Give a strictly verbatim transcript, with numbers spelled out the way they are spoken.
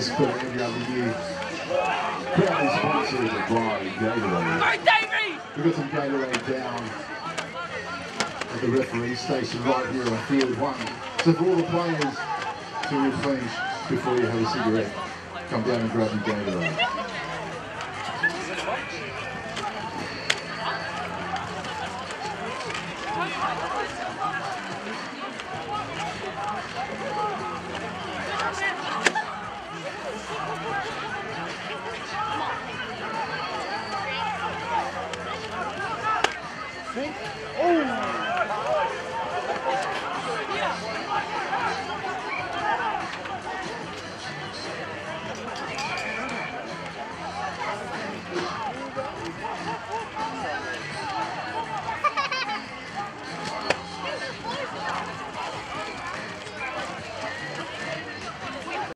this for every other year. Proudly sponsored by Gatorade. We've got some Gatorade down at the referee station right here on field one. So for all the players to replenish before you have a cigarette, come down and grab your Gatorade. Come on.